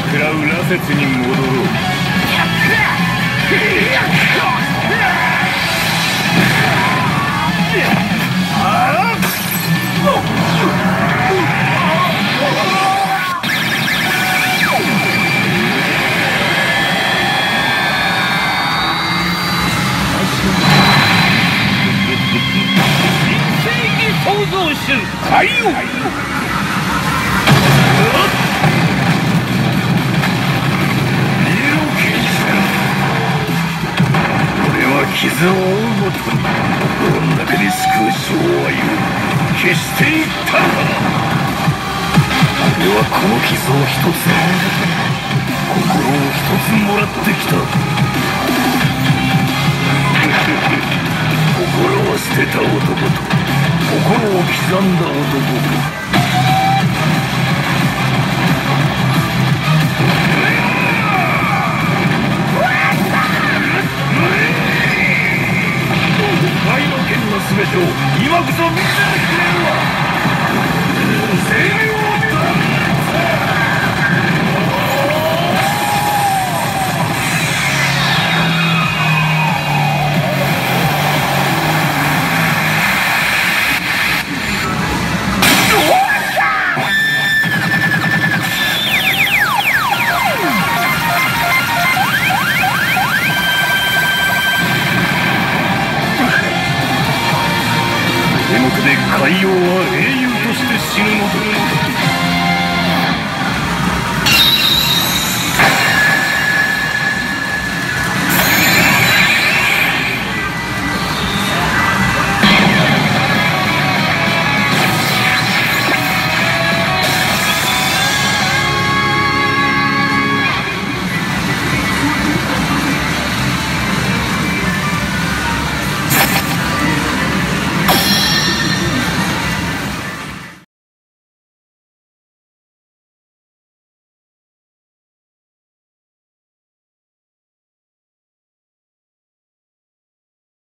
食らう羅刹に戻ろう。創造主海王。傷を負うごとに心の中で救う寵愛を消していったんだ。俺はこの傷を一つ心を一つもらってきた。心を捨てた男と心を刻んだ男か。